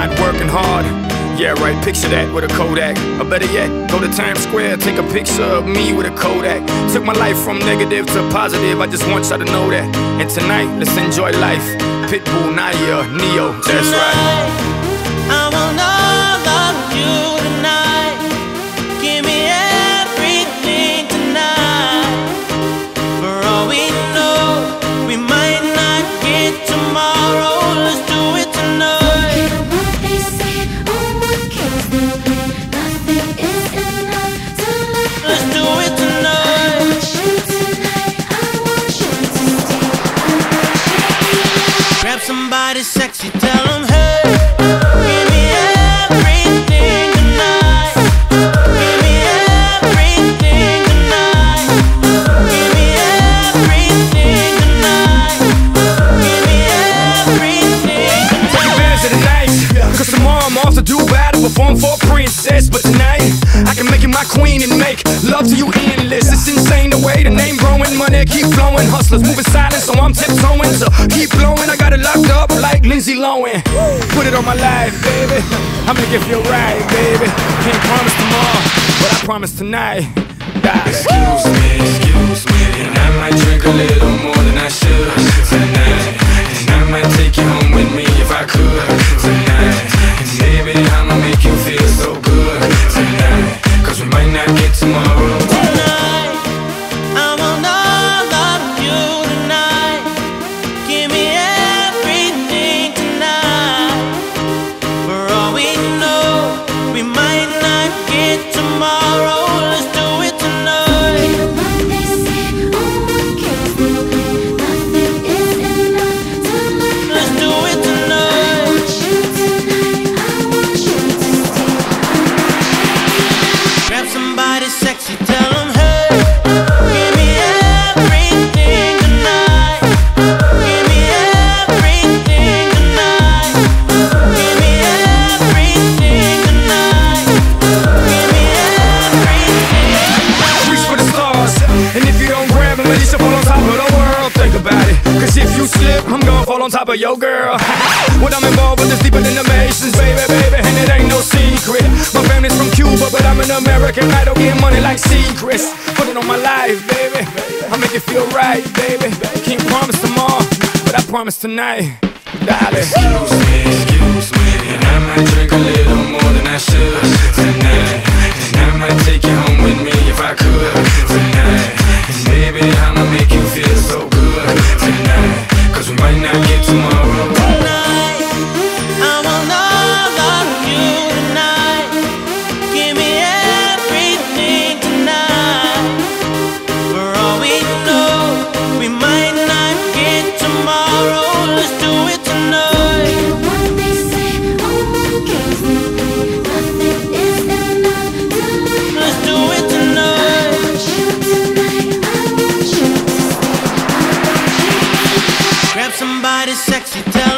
grind, working hard. Yeah, right, picture that with a Kodak. Or better yet, go to Times Square, take a picture of me with a Kodak. Took my life from negative to positive, I just want y'all to know that. And tonight, let's enjoy life. Pitbull, Naya, Neo, that's right. I want all of you tonight. Give me everything tonight. For all we know, we might not get tomorrow. Let's do it tonight. Let's do it tonight. Grab somebody sexy, tell them hey. Give me everything tonight. Give me everything tonight. Give me everything tonight. Give me everything tonight. Take advantage of the night, cause tomorrow I'm off to do battle, perform for a princess. But tonight, I can make you my queen and make love to you endless. It's insane the way the name growing, money keep flowing. Hustlers moving silent, so I'm tiptoeing. So keep blowing, I got it locked up like Lindsay Lohan. Put it on my life, baby, I make it feel right, baby. Can't promise tomorrow, but I promise tonight. Excuse me, and I might drink a little more than I should tonight. And I might take you home with me if I could tonight. And baby, I'ma make you feel so good tonight, cause we might not get tomorrow. Tonight, I want all of you tonight. Give me everything tonight. For all we know, we might not get tomorrow. Let's do it tonight. Let's do it tonight. Grab somebody sexy, tell them hey. Give me everything tonight. Give me everything tonight. Give me everything tonight. Give me everything tonight. Reach for the stars, and if you don't grab them, at least you fall on top of the world. Think about it, cause if you slip, I'm gonna fall on top of your girl. What I'm involved with is deeper than the Masons, baby, and it ain't no secret. My family's from Cuba, but I'm an American. I don't get money like secrets. Put it on my life, baby, I make it feel right, baby. Can't promise tomorrow, but I promise tonight, darling. Excuse me, and I might drink a little more than I should tonight. And I might take you home with me if I could tonight. And baby, I'ma make you feel so good tonight, cause we might not get tomorrow. Tonight, I want all of you tonight. Give me everything tonight. For all we know, we might not get tomorrow. Let's do it tonight. Let's do it tonight. Grab somebody sexy, tell